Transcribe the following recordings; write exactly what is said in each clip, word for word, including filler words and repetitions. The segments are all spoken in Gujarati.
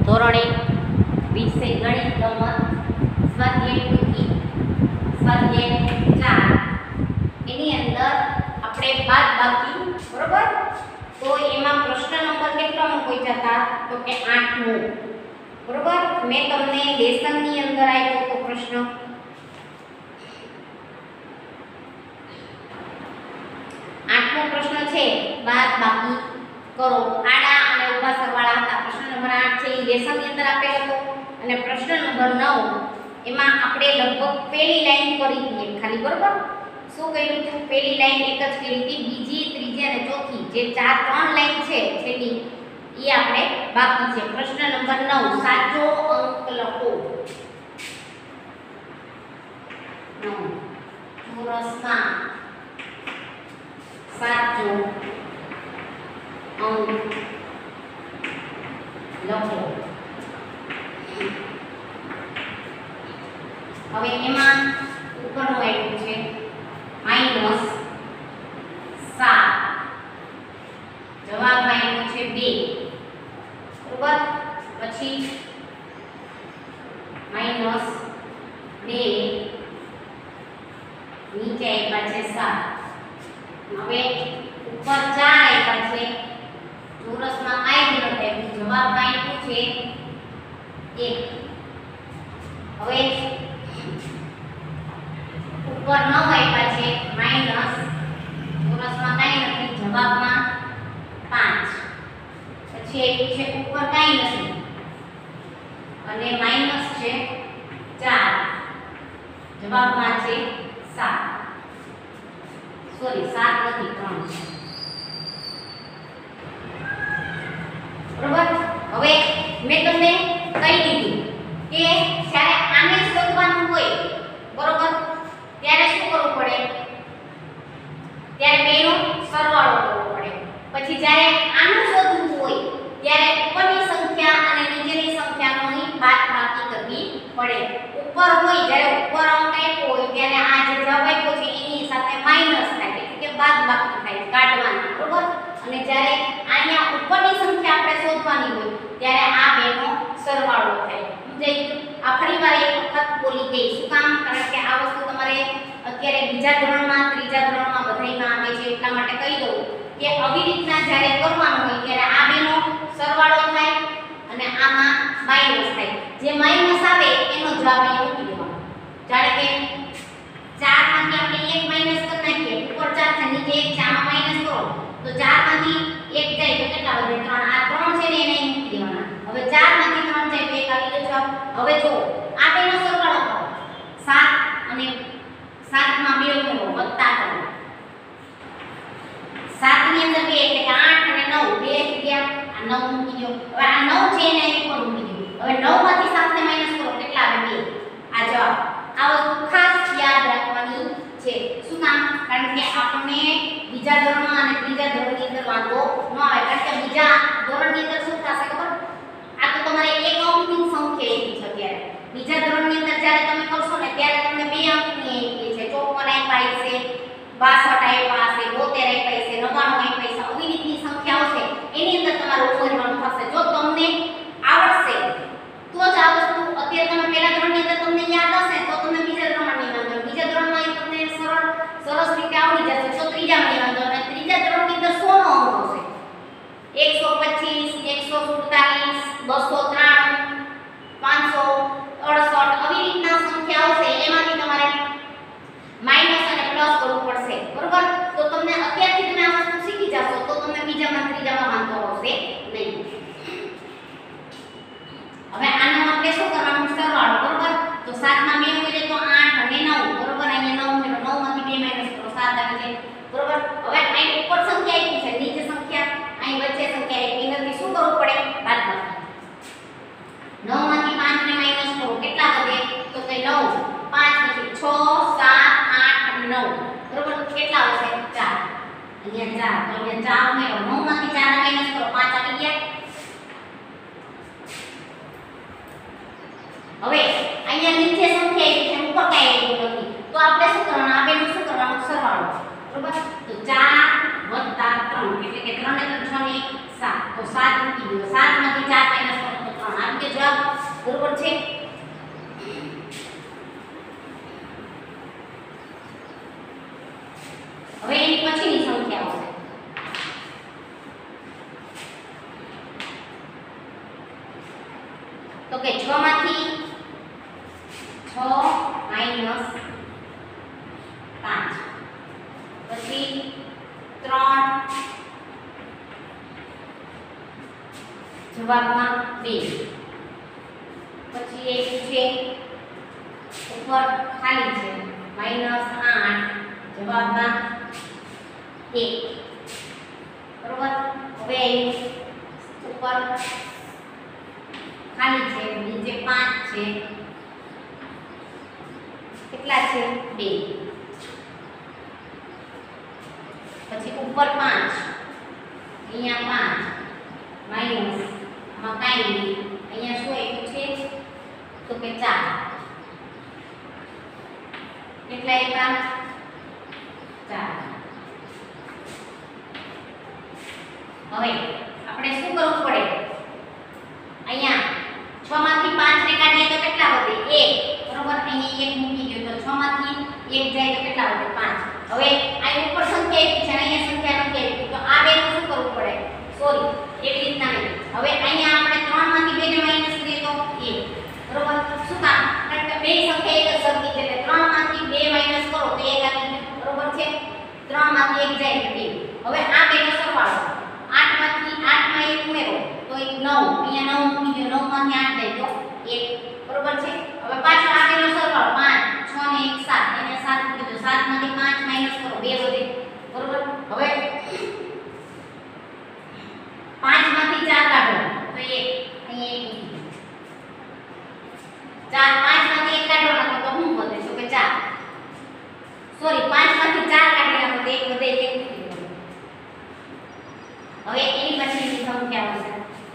ધોરણ એક વિષય ગણિત ગમત સ્વાધ્યાય ટૂંકી સ્વાધ્યાય ચાર એની અંદર આપણે બાદબાકી બરોબર તો એમાં પ્રશ્ન નંબર કેટલાનો પૂછ્યા હતા તો કે આઠમો બરોબર મેં તમને લેસનની અંદર આપ્યો તો પ્રશ્ન આઠમો પ્રશ્ન છે બાદબાકી કરો આડા અને ઊભા સરવાળા હતા પ્રશ્ન નંબર આઠ છે એ લેસનની અંદર આપેલો હતો અને પ્રશ્ન નંબર નવ એમાં આપણે લગભગ પહેલી લાઈન કરી હતી ખાલી બરોબર શું કર્યું હતું પહેલી લાઈન એક જ કરી હતી બીજી ત્રીજી અને ચોથી જે ચાર ત્રણ લાઈન છે છેલ્લી એ આપણે બાકી છે પ્રશ્ન નંબર નવ સાચો અંક લખો ચોરસમાં સાચો અંક લખો હવે એમાં ઉપરનું આપ્યું છે માઈનસ સાત જવાબ આપ્યો છે બે બરોબર પછી માઈનસ બે નીચે આપ્યા છે સાત હવે ઉપર ચાર આપ્યા છે ચોરસમાં કાંઈ નથી આપ્યું જવાબ આપ્યું છે એક હવે ઉપર નવ આપ્યા છે માઈનસ ચોરસમાં કાંઈ નથી જવાબમાં પાંચ પછી આપ્યું છે ઉપર કાંઈ નથી અને માઈનસ છે ચાર જવાબમાં છે સાત સોરી સાત નથી ત્રણ છે બરોબર હવે મેં તમને કહી દીધું કે જ્યારે આને શોધવાનું હોય બરોબર ત્યારે શું કરવું પડે ત્યારે બેનો સરવાળો કરવો પડે પછી જ્યારે આનું શોધવું હોય ત્યારે ઉપરની સંખ્યા અને નીચેની સંખ્યાની બાદબાકી કરવી પડે ઉપર હોય જ્યારે ઉપર અંક આપ્યો હોય ત્યારે આ જે જવાબ આપ્યો છે એની સાથે માઈનસ થાય એટલે કે બાદબાકી થાય કાઢવાની બરોબર અને જ્યારે અહીંયા ઉપરની સંખ્યા આપણે શોધવાની હોય ત્યારે આ બેનો સરવાળો થાય સમજાઈ આ ફરીવાર એક વખત બોલી ગઈ શું કામ કારણ કે આ વસ્તુ તમારે અત્યારે બીજા ધોરણમાં ત્રીજા ધોરણમાં બધાયમાં આવે છે એટલા માટે કહી દઉં કે આવી રીતના જ્યારે કરવાનું હોય ત્યારે આ બેનો સરવાળો થાય અને આમાં માઈનસ થાય જે માઈનસ આવે એનો જવાબ અહીં મૂકી દેવાનો જાણે કે ચાર માંથી આપણે એક માઈનસ કરી નાખીએ ઉપર ચાર છે નીચે એક છે આમાં માઈનસ કરો તો ચાર માંથી એક જાય તો કેટલા વધે ત્રણ આ ત્રણ છે ને એને અહીં મૂકી દેવાના હવે ચાર માંથી ત્રણ જાય તો એક આવી ગયો જવાબ હવે જો આ બેનો સરવાળો કરો સાત અને સાત માં બે ઉમેરો વત્તા કરો સાત ની અંદર બે એટલે કે આઠ અને નવ બે ગયા આ નવ મૂકી દો હવે આ નવ છે એને અહીં ઉપર મૂકી દો હવે નવ માંથી સાત ને માઈનસ કરો કેટલા આવે બે આ જવાબ આ વસ્તુ ખાસ યાદ રાખવાની છે શું કામ કારણ કે આપણે બીજા ધોરણમાં અને ત્રીજા ધોરણની અંદર વાંધો ન આવે કારણ કે બીજા ધોરણની અંદર શું થશે ખબર આ તો તમારે એક અંકની સંખ્યા એવી છે અત્યારે બીજા ધોરણની અંદર જ્યારે તમે કરશો ને ત્યારે તમને બે અંકની એવી છે ચોપન આપ્યા છે બાસઠ આપ્યા છે બોતેર આપ્યા છે નવ્વાણું આપ્યા છે આવી રીતની સંખ્યા આવશે એની અંદર તમારે ઉમેરવાનું થશે જો તમને આવડશે તો જ આ વસ્તુ અત્યારે તમે પહેલા ધોરણની અંદર તમને યાદ હશે તો તમે બીજા ધોરણની અંદર બીજા ધોરણમાં તમને સરળ સરસ રીતે આવડી જશે તો ત્રીજામાં વાંધો અને ત્રીજા ધોરણની અંદર સો નો અંક આવશે એકસો પચીસ એકસો સુડતાલીસ બસો ત્રાણું પાંચસો અડસઠ આવી રીતના સંખ્યા આવશે એમાંથી તમારે માઈનસ અને પ્લસ કરવું પડશે બરોબર તો તમને અત્યારથી તમે આ વસ્તુ શીખી જશો તો તમને બીજામાં ત્રીજામાં વાંધો આવશે નહીં હવે આનો આપણે શું કરવાનું સરવાળો બરોબર તો સાત માં બે ઉમેરે તો આઠ અને નવ બરોબર અહીંયા નવ ઉમેરો નવ માંથી બે માઈનસ કરો સાત આવી જાય બરોબર હવે અહીં ઉપર સંખ્યા આપી છે નીચે સંખ્યા અહીં વચ્ચે સંખ્યા આપી નથી શું કરવું પડે બાદબાકી નવ માંથી પાંચ ને માઈનસ કરો કેટલા વધે તો કે નવ પાંચ માંથી છ સાત આઠ અને નવ બરોબર કેટલા આવશે ચાર અહીંયા ચાર તો અહીંયા ચાર ઉમેરો નવ માંથી ચાર ને માઈનસ કરો પાંચ આવી ગયા હવે અહીંયા નીચે સંખ્યા છે ઉપર કાંઈ આવ્યું નથી તો આપણે શું કરવાનું આ બેનું શું કરવાનું સરવાળો બરોબર તો ચાર વત્તા ત્રણ એટલે કે ત્રણ ને ત્રણ છ ને સાત તો સાત મૂકી દો સાત માંથી ચાર માઈનસ કરો તો ત્રણ આવી કે છ માંથી છ માઈનસ પાંચ, પછી ત્રણ, જવાબમાં બે, પછી એક છે ઉપર ખાલી છે માઈનસ આઠ, જવાબમાં એક, બરોબર. હવે ઉપર ખાલી છે નીચે પાંચ છે, કેટલા છે બે, પછી ઉપર પાંચ, અહીંયા પાંચ માઈનસ માં કાંઈ નહીં, અહીંયા શું આવ્યું છે તો કે ચાર, કેટલા આવ્યા ચાર. હવે આપણે શું કરવું પડે, અહીંયા છ માંથી પાંચ ને કાઢીએ તો કેટલા વધે એક, બરોબર. અહીંયા એક મૂકી દો તો છ માંથી એક જાય તો કેટલા વધે પાંચ. હવે આ ઉપર સંખ્યા આપી છે અહીંયા સંખ્યા નથી આપી તો આ બે નું શું કરવું પડે, સોરી એવી રીતના નહીં. હવે અહીંયા આપણે ત્રણ માંથી બે ને માઈનસ કરીએ તો એક, બરોબર. શું કામ, કારણ કે બે સંખ્યા એક જ સરખી છે એટલે ત્રણ માંથી બે માઈનસ કરો તો એક આવી ગયું, બરોબર છે. ત્રણ માંથી એક જાય તો બે. હવે આ બે નો સરવાળો આઠ માંથી આઠ માં એક ઉમેરો તો એક નવ, અહીંયા નવ મૂકી દો, નવ માંથી આઠ જાય તો એક, બરોબર છે. હવે પાછો આ બેનો સરવાળો પાંચ, છ ને એક સાત, એને સાત મૂકી દો, સાત માંથી પાંચ માઈનસ કરો બે વધે, બરોબર. હવે પાંચ માંથી ચાર કાઢો તો એક, અહીંયા એક મૂકી દો, ચાર, પાંચ માંથી એક કાઢો નાખો તો શું વધે તો કે ચાર, સોરી પાંચ માંથી ચાર કાઢી નાખો તો એક વધે, એક મૂકી દો. હવે એની પછીની સંખ્યા આવશે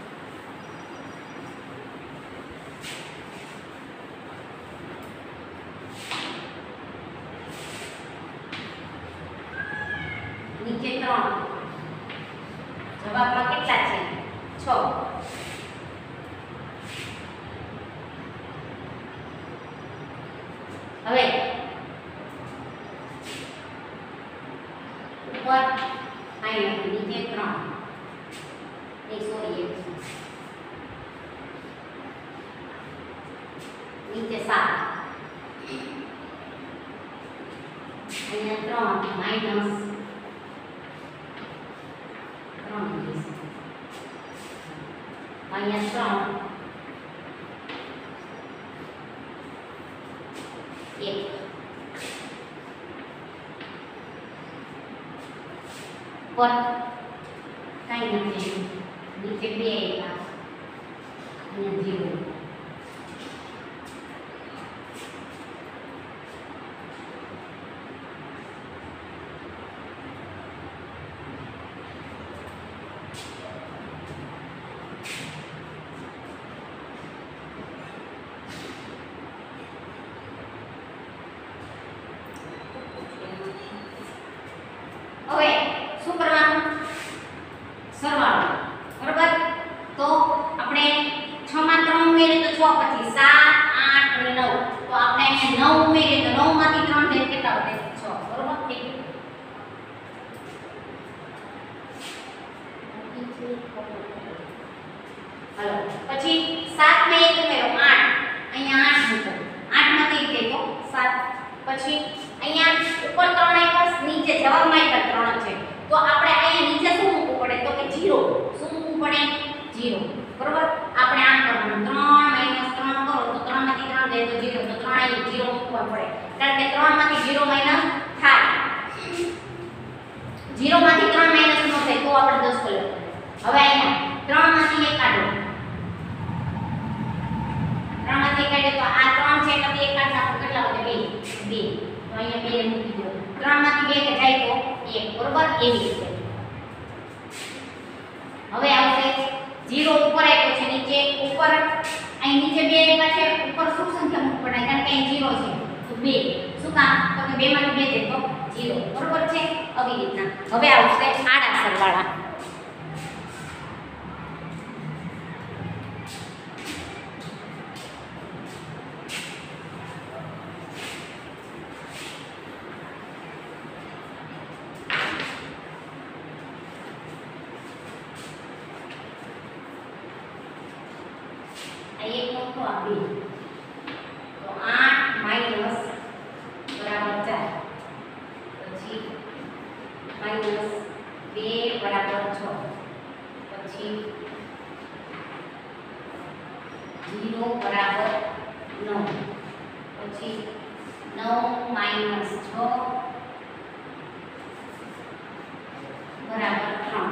નીચે ત્રણ, જવાબમાં કેટલા છે છ. હવે ઉપર માઈનસ નીચે ત્રણ, એ સોરી એક નીચે સાત, અહીંયા ત્રણ માઈનસ ત્રણ, અહીંયા ત્રણ એક, પર કાંઈ નથી નીચે બે આવ્યા, અહીંયા જીરો. હવે શું કરવાનું, સરવાળો, બરોબર. તો આપણે છ માં ત્રણ ઉમેરીએ તો છ, પછી સાત, આઠ અને નવ, તો આપણે અહીંયા નવ ઉમેરીએ તો નવ માંથી ત્રણ જાય કેટલા વધે છ, બરોબર. હાલો પછી સાત માં એક ઉમેરો આઠ, અહીંયા આઠ મૂકો, આઠ માંથી એક જાય તો સાત, પછી અહીંયા ઉપર ત્રણ આપ્યા, નીચે જવાબમાં આપ્યા ત્રણ છે તો આપણે અહીંયા નીચે શું મૂકવું પડે તો કે જીરો. શું મૂકવું પડે, જીરો, બરોબર. આપણે આમ કરવાનું, ત્રણ માઈનસ ત્રણ કરો તો ત્રણ માંથી ત્રણ જાય તો જીરો, તો ત્રણ અહીં જીરો મૂકવા પડે કારણ કે ત્રણ માંથી જીરો માઈનસ થાય, જીરો માંથી ત્રણ માઈનસ ન થાય તો આપણે દસ કરી. હવે અહીંયા ત્રણ માંથી એક કાઢો, ત્રણ માંથી એક કાઢે તો આ ત્રણ છે એટલે એક કાઢ નાખો, કેટલા વધે બે, બે, તો અહીંયા બે મૂકી દો, ત્રણ માંથી બે જાય તો એક, બરોબર. એવી રીતે હવે આવશે જીરો ઉપર આપ્યો છે, નીચે ઉપર અહીં નીચે બે આપ્યા છે, ઉપર શું સંખ્યા મૂકવી પડે કારણ કે અહીં જીરો છે તો બે, શું કામ તો કે બે માંથી બે જાય તો જીરો, બરોબર છે. આવી રીતના હવે આવશે આડા સરવાળા. એક મોટો બે. તો આઠ માઇનસ બરાબર ચાર, પછી માઇનસ બે બરાબર છ, પછી જીરો બરાબર નવ, પછી નવ માઇનસ છ બરાબર ત્રણ,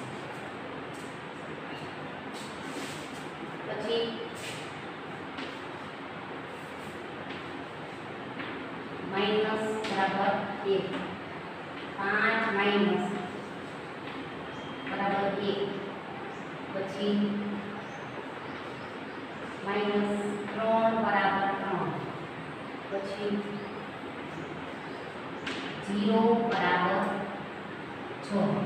પછી માઇનસ બરાબર એક, પાંચ માઇનસ બરાબર એક, પછી માઇનસ ત્રણ બરાબર ત્રણ, પછી જીરો બરાબર છ,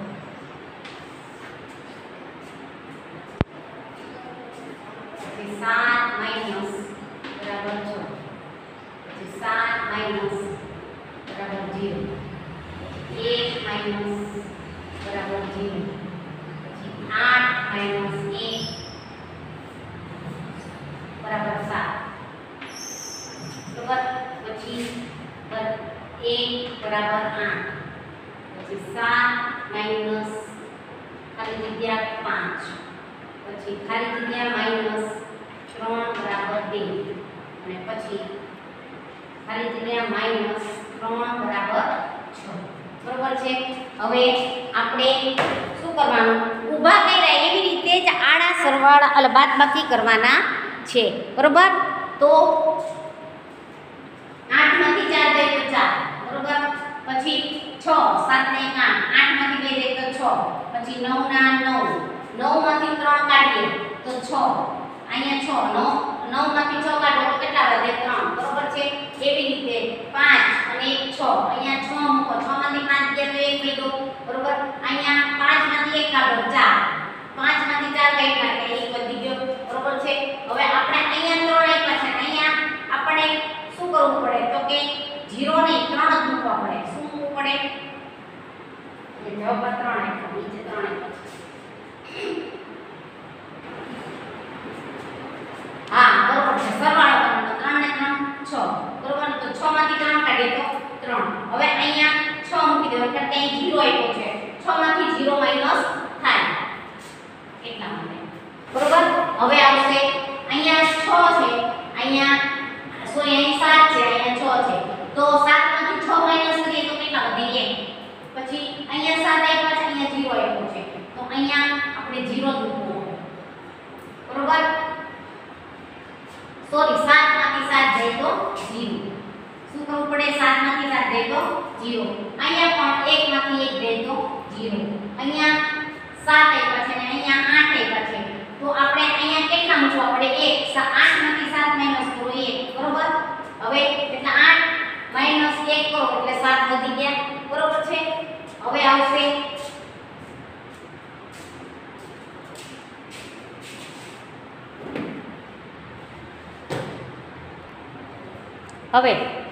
પછી સાત માઇનસ બરાબર છ, પછી સાત માઇનસ બરાબર જીરો, એક માઇનસ બરાબર જીરો, પછી આઠ માઇનસ એક બરાબર સાત, બરાબર. પછી એક બરાબર આઠ, પછી સાત માઇનસ ખાલી જગ્યા પાંચ, પછી ખાલી જગ્યા માઇનસ ત્રણ બરાબર બે, અને પછી ખાલી જગ્યા માઇનસ ત્રણ બરાબર છ. બરોબર છે. હવે આપણે શું કરવાનું, ઊભા કર્યા એવી રીતે જ આડા સરવાળા એટલે બાદબાકી કરવાના છે. બરોબર. તો આઠ માંથી ચાર જાય તો ચાર, બરોબર. પછી છ, સાત ને એક આઠ, આઠ માંથી બે જાય તો છ, પછી નવ ના નવ, નવ માંથી ત્રણ કાઢીએ તો છ, અહીંયા છ, નવ નવ માંથી છ કાઢો તો કેટલા વધે ત્રણ, બરોબર છે. એવી રીતે પાંચ અને એક છ, અહીંયા છ મૂકો, છ માંથી પાંચ ગયા તો એક લીધો, બરોબર. અહીંયા પાંચ માંથી એક કાઢો ચાર, પાંચ માંથી ચાર કાઢી નાખે એક વધી ગયો, બરોબર છે. હવે આપણે અહીંયા ત્રણ આપ્યા છે, અહીંયા આપણે શું કરવું પડે તો કે જીરો નહીં ત્રણ જ મૂકવા પડે. શું મૂકવું પડે? એટલે જવાબ પર ત્રણ આપ્યા, નીચે ત્રણ આપ્યા. હા બરોબર છે. સરવાળો કરવાનો ત્રણ ને ત્રણ છ, બરોબર. તો છ માંથી ત્રણ કાઢીએ તો ત્રણ. હવે અહીંયા છ મૂકી દો એટલે ત્યાં જીરો આપ્યો છે, છ માંથી જીરો માઈનસ થાય એટલા માટે, બરોબર. હવે આવશે અહીંયા છ છે, અહીંયા સોરી અહીં સાત છે, અહીંયા છ છે, તો સાત માંથી છ માઈનસ કરીએ તો કેટલા વધે એક, પછી અહીંયા સાત આપ્યા છે, અહીંયા જીરો આપ્યો છે, તો અહીંયા આપણે જીરો જ મૂકવું, બરોબર. સોરી સાત માંથી સાત જાય તો જીરો. શું કરવું પડે? સાત માંથી સાત જાય તો જીરો. અહીંયા પણ એક માંથી એક જાય તો જીરો. અહીંયા સાત આપ્યા છે અને અહીંયા આઠ આપ્યા છે, તો આપણે અહીંયા કેટલા મૂકવા પડે? એક. આઠ માંથી સાત માઈનસ કરો એક, બરોબર. હવે એટલે આઠ માઈનસ એક કરો એટલે સાત વધી ગયા, બરોબર છે. હવે આવશે હવે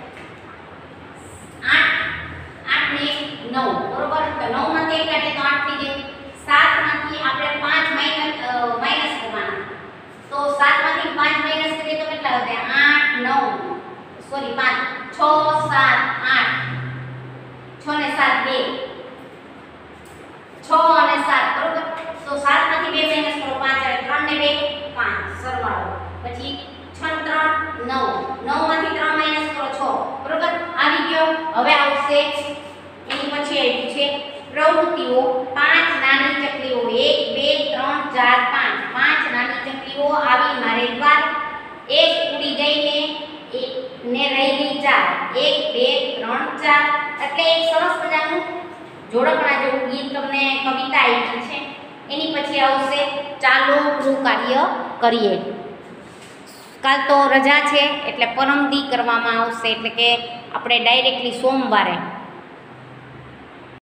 આઠ આઠ ને નવ, બરોબર. તો નવ માંથી એક કાઢીએ તો આઠ થઈ જાય. સાત માંથી આપણે પાંચ માઈનસ માઈનસ કરવાના, તો સાત માંથી પાંચ માઈનસ કરીએ તો કેટલા વધે? આઠ નવ સોરી પાંચ, છ સાત આઠ, છ ને સાત બે, છ અને સાત, બરોબર. તો સાત માંથી બે માઈનસ કરો પાંચ આવે, ત્રણ ને બે પાંચ, સરવાળો. પછી છ ને ત્રણ નવ, નવ માંથી ત્રણ માઈનસ કરો છ, બરોબર. આવી ગયો. હવે આવશે એની પછી આવ્યું છે પ્રવૃત્તિઓ. પાંચ નાની ચકલીઓ, એક બે ત્રણ ચાર પાંચ, પાંચ નાની ચકલીઓ આવી મારે દ્વાર, એક ઉડી ગઈ ને એક ને રહી ગઈ ચાર, એક બે ત્રણ ચાર. એટલે એક સરસ મજાનું જોડકણા જેવું ગીત તમને કવિતા આપી છે. એની પછી આવશે ચાલો ગૃહ કાર્ય કરીએ. કાલ તો રજા છે એટલે પરમદી કરવામાં આવશે, એટલે કે આપણે ડાયરેક્ટલી સોમવારે